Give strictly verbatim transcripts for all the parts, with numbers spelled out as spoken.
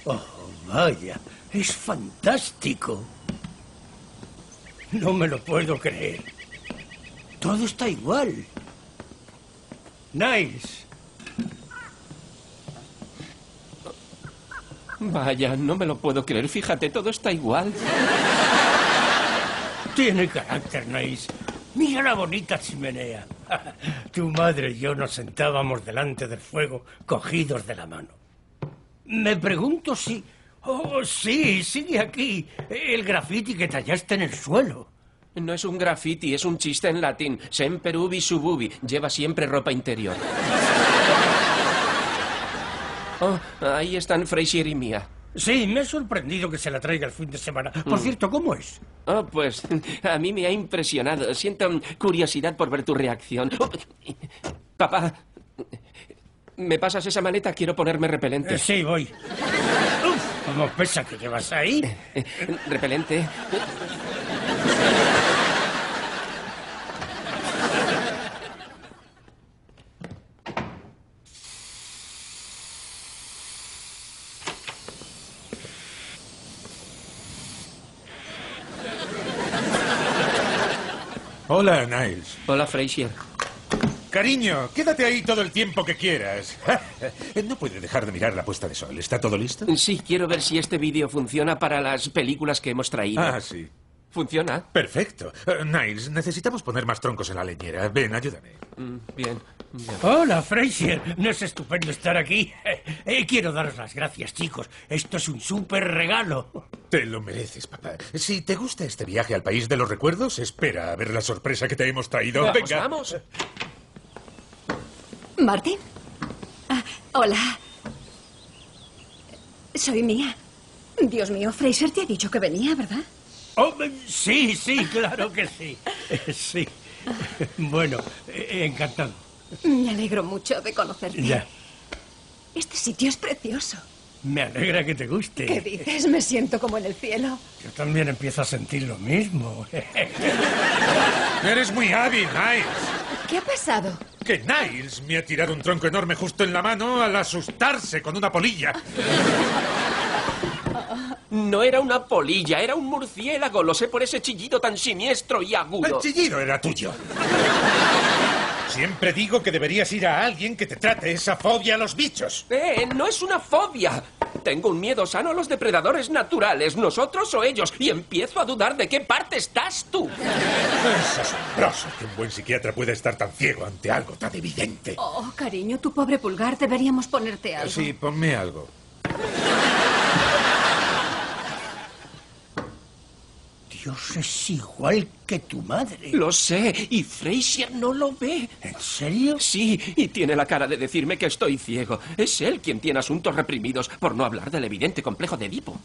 Oh, vaya, es fantástico. No me lo puedo creer. Todo está igual. Niles. Vaya, no me lo puedo creer. Fíjate, todo está igual. Tiene carácter, Niles. Mira la bonita chimenea. Tu madre y yo nos sentábamos delante del fuego, cogidos de la mano. Me pregunto si... Oh, sí, sigue aquí. El grafiti que tallaste en el suelo. No es un grafiti, es un chiste en latín. Semper ubi sub ubi. Lleva siempre ropa interior. Oh, ahí están Frasier y Mia. Sí, me ha sorprendido que se la traiga el fin de semana. Por mm. cierto, ¿cómo es? Oh, pues a mí me ha impresionado. Siento curiosidad por ver tu reacción. Oh, papá, ¿me pasas esa maleta? Quiero ponerme repelente. Eh, sí, voy. Uf, ¿cómo pesa que llevas ahí? Repelente. Hola, Niles. Hola, Frasier. Cariño, quédate ahí todo el tiempo que quieras. No puede dejar de mirar la puesta de sol. ¿Está todo listo? Sí, quiero ver si este vídeo funciona para las películas que hemos traído. Ah, sí. ¿Funciona? Perfecto. Uh, Niles, necesitamos poner más troncos en la leñera. Ven, ayúdame. Mm, bien, bien. Hola, Frasier. No es estupendo estar aquí. Eh, quiero daros las gracias, chicos. Esto es un súper regalo. Te lo mereces, papá. Si te gusta este viaje al país de los recuerdos, espera a ver la sorpresa que te hemos traído. Vamos, Venga. vamos. ¿Martin? Ah, hola. Soy Mia. Dios mío, Frasier te ha dicho que venía, ¿verdad? Oh, sí, sí, claro que sí. Sí. Bueno, encantado. Me alegro mucho de conocerte. Ya. Este sitio es precioso. Me alegra que te guste. ¿Qué dices? Me siento como en el cielo. Yo también empiezo a sentir lo mismo. Eres muy hábil, Niles. ¿Qué ha pasado? Que Niles me ha tirado un tronco enorme justo en la mano al asustarse con una polilla. No era una polilla, era un murciélago. Lo sé por ese chillido tan siniestro y agudo. El chillido era tuyo. Siempre digo que deberías ir a alguien que te trate esa fobia a los bichos. ¡Eh! No es una fobia. Tengo un miedo sano a los depredadores naturales, nosotros o ellos, y empiezo a dudar de qué parte estás tú. Es asombroso que un buen psiquiatra pueda estar tan ciego ante algo tan evidente. Oh, cariño, tu pobre pulgar, deberíamos ponerte algo. Sí, ponme algo. Dios, es igual que tu madre. Lo sé, y Frasier no lo ve. ¿En serio? Sí, y tiene la cara de decirme que estoy ciego. Es él quien tiene asuntos reprimidos, por no hablar del evidente complejo de Edipo.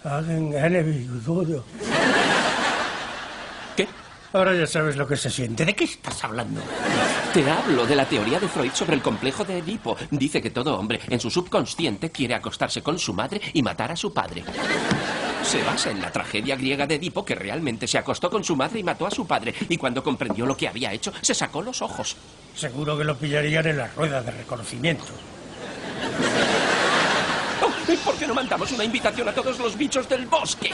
¿Qué? Ahora ya sabes lo que se siente. ¿De qué estás hablando? Te hablo de la teoría de Freud sobre el complejo de Edipo. Dice que todo hombre, en su subconsciente, quiere acostarse con su madre y matar a su padre. Se basa en la tragedia griega de Edipo, que realmente se acostó con su madre y mató a su padre. Y cuando comprendió lo que había hecho, se sacó los ojos. Seguro que lo pillarían en la rueda de reconocimiento. Oh, ¿y por qué no mandamos una invitación a todos los bichos del bosque?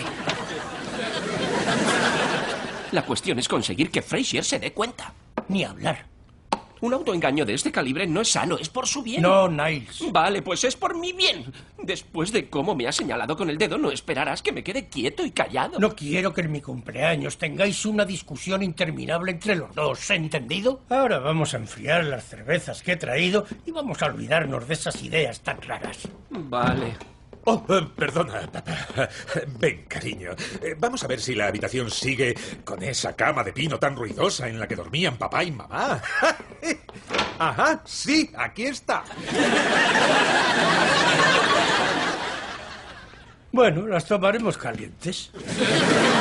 La cuestión es conseguir que Frasier se dé cuenta. Ni hablar. Un autoengaño de este calibre no es sano, es por su bien. No, Niles. Vale, pues es por mi bien. Después de cómo me ha señalado con el dedo, no esperarás que me quede quieto y callado. No quiero que en mi cumpleaños tengáis una discusión interminable entre los dos, ¿entendido? Ahora vamos a enfriar las cervezas que he traído y vamos a olvidarnos de esas ideas tan raras. Vale. Oh, eh, perdona, papá. Ven, cariño. Eh, vamos a ver si la habitación sigue con esa cama de pino tan ruidosa en la que dormían papá y mamá. Ajá, sí, aquí está. Bueno, las tomaremos calientes.